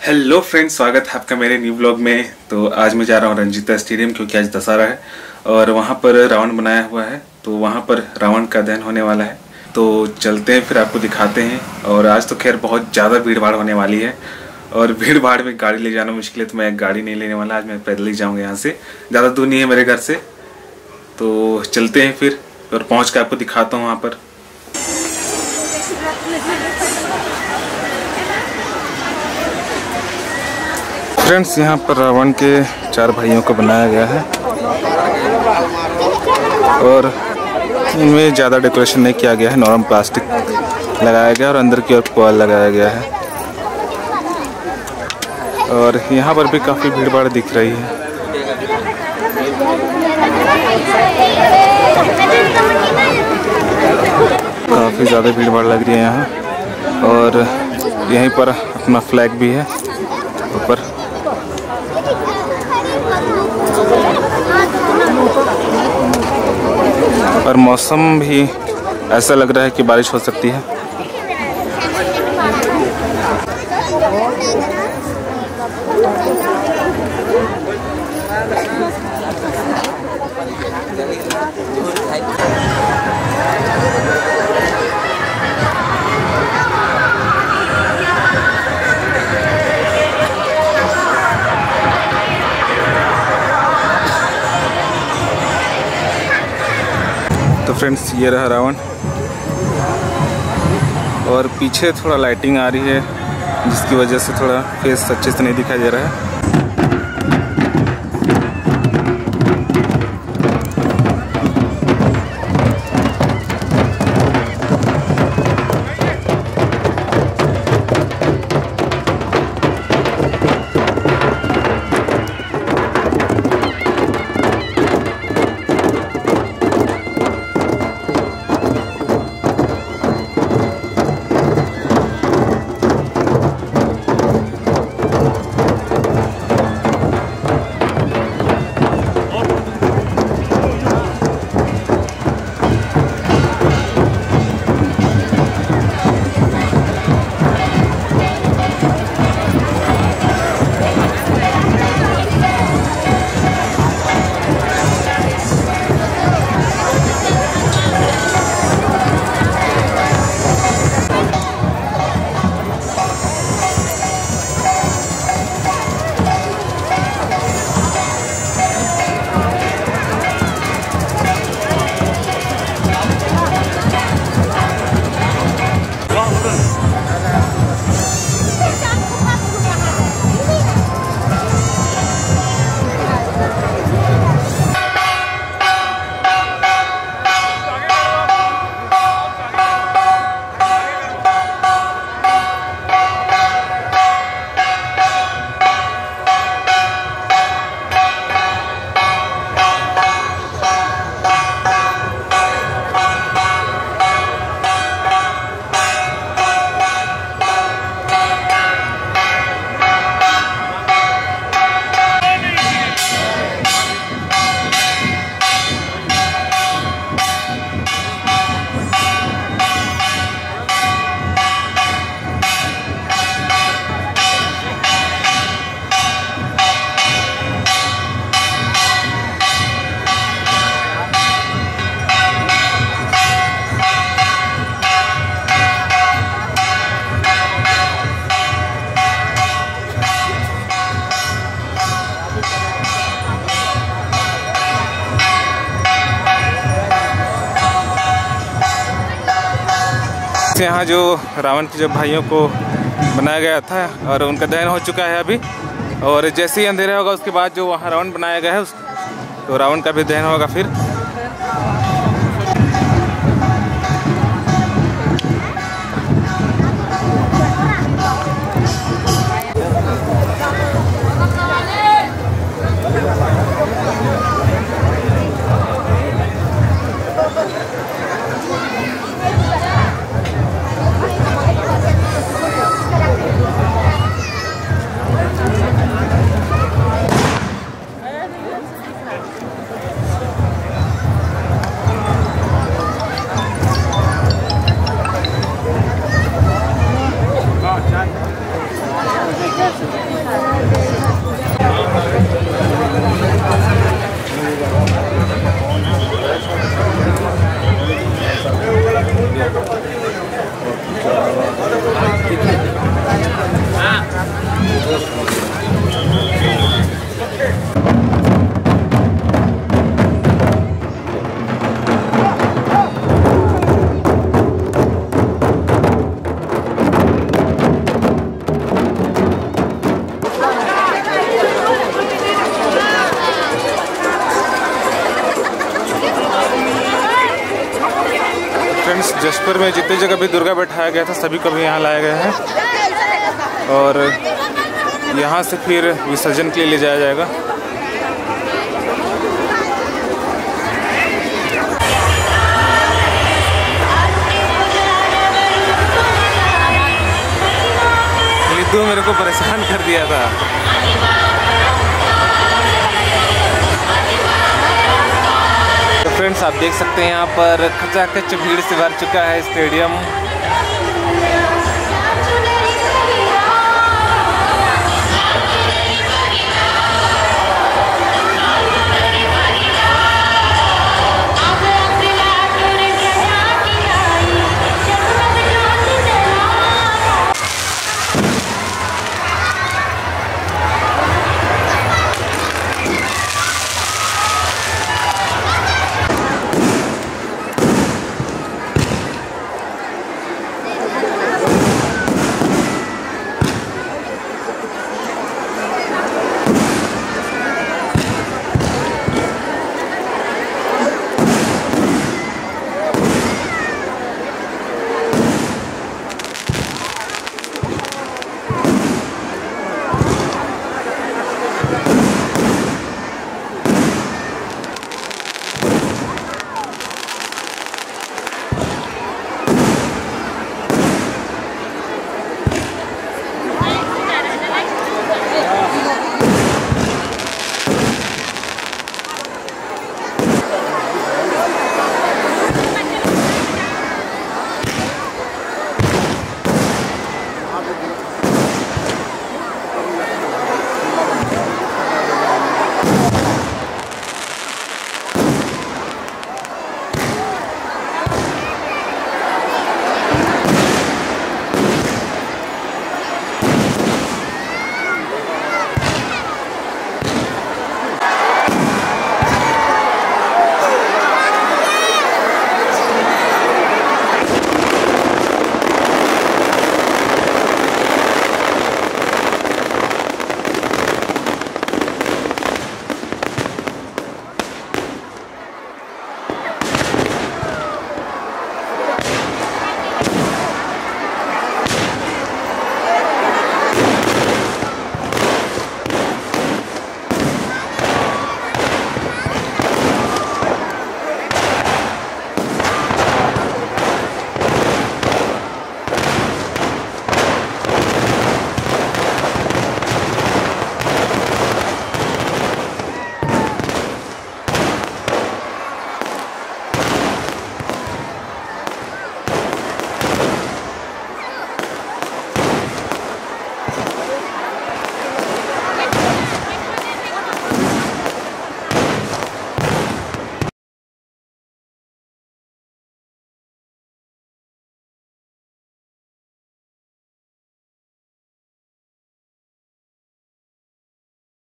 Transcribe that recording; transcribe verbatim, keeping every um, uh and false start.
Hello friends, स्वागत है आपका मेरे न्यू ब्लॉग में। तो आज मैं जा रहा हूँ रंजीता स्टेडियम, क्योंकि आज दशहरा है और वहाँ पर रावण बनाया हुआ है। तो वहाँ पर रावण का दहन होने वाला है। तो चलते हैं, फिर आपको दिखाते हैं। और आज तो खैर बहुत ज़्यादा भीड़ भाड़ होने वाली है और भीड़ भाड़ में गाड़ी ले जाना मुश्किल है, तो मैं गाड़ी नहीं लेने वाला। आज मैं पैदल ही जाऊँगा, यहाँ से ज़्यादा दूर नहीं है मेरे घर से। तो चलते हैं फिर और पहुँच कर आपको दिखाता हूँ वहाँ पर। फ्रेंड्स, यहाँ पर रावण के चार भाइयों को बनाया गया है और इनमें ज़्यादा डेकोरेशन नहीं किया गया है। नॉर्मल प्लास्टिक लगाया गया और अंदर की ओर पॉल लगाया गया है। और यहाँ पर भी काफ़ी भीड़ भाड़ दिख रही है। काफ़ी ज़्यादा भीड़ भाड़ लग रही है यहाँ। और यहीं पर अपना फ्लैग भी है ऊपर। और मौसम भी ऐसा लग रहा है कि बारिश हो सकती है। तो फ्रेंड्स, ये रहा रावण और पीछे थोड़ा लाइटिंग आ रही है, जिसकी वजह से थोड़ा फेस अच्छे से नहीं दिखाई दे रहा है। यहाँ जो रावण के जब भाइयों को बनाया गया था और उनका दहन हो चुका है अभी। और जैसे ही अंधेरा होगा उसके बाद जो वहाँ रावण बनाया गया है उस तो रावण का भी दहन होगा फिर। जशपुर में जितनी जगह भी दुर्गा बैठाया गया था सभी को भी यहाँ लाया गया है और यहाँ से फिर विसर्जन के लिए ले जाया जाएगा। लिद्दू मेरे को परेशान कर दिया था। तो फ्रेंड्स आप देख सकते हैं यहाँ पर खचाखच भीड़ से भर चुका है स्टेडियम।